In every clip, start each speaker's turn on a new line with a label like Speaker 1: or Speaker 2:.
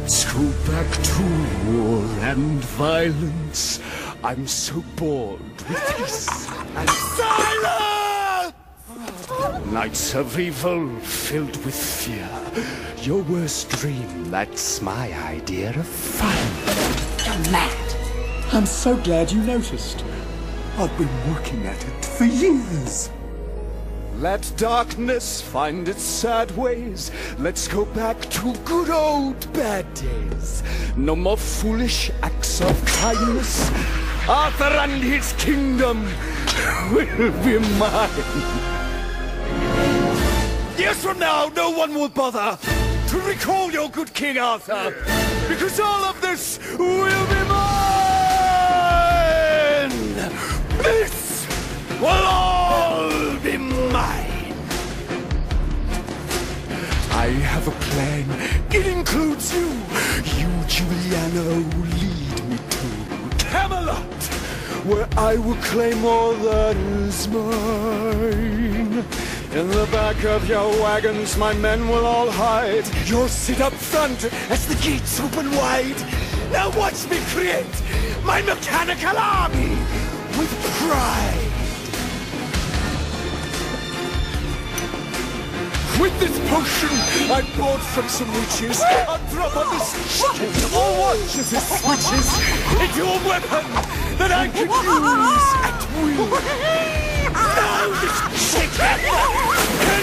Speaker 1: Let's go back to war and violence. I'm so bored with peace and silence! Nights of evil filled with fear. Your worst dream, that's my idea of fun.
Speaker 2: You're mad.
Speaker 1: I'm so glad you noticed. I've been working at it for years. Let darkness find its sad ways. Let's go back to good old bad days. No more foolish acts of kindness. Arthur and his kingdom will be mine. Years from now, no one will bother to recall your good King Arthur, because all of this will be mine. This will all be mine. I have a plan. It includes you. You, Giuliano, lead me to Camelot, where I will claim all that is mine. In the back of your wagons, my men will all hide. You'll sit up front as the gates open wide. Now watch me create my mechanical army with pride. With this potion I bought from some witches, I'll drop on this chicken or watch as it switches into a weapon that I can use at will. Now this chicken can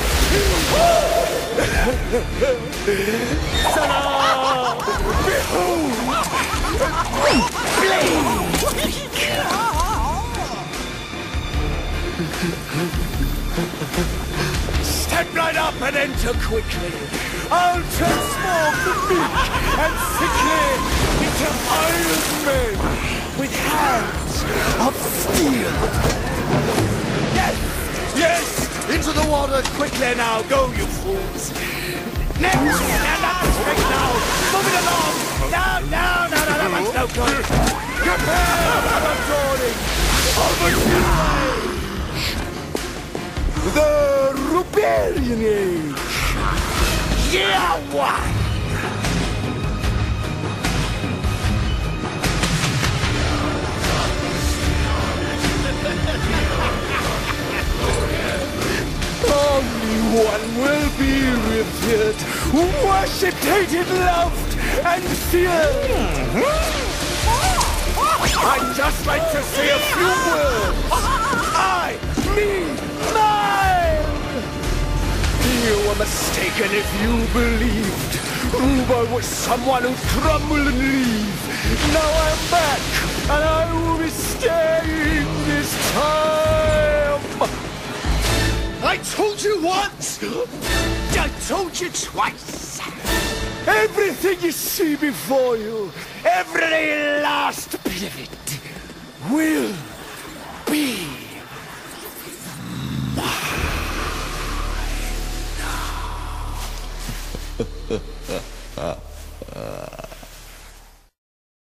Speaker 1: kill. Ta-da! Behold! Step right up and enter quickly. I'll transform the meek and sickly into Iron Men with hands of steel. Yes, yes, into the water quickly now. Go, you fools. Next, stand up straight now. Move it along. Now, that's no good. Prepare for the dawning of a new age. The Ruberian Age! Year one! Only one will be revered, worshipped, hated, loved, and feared! I'd just like to say a few words! You were mistaken if you believed Ruba was someone who'd crumble and leave. Now I'm back, and I will be staying this time. I told you once! I told you twice! Everything you see before you, every last bit of it, will be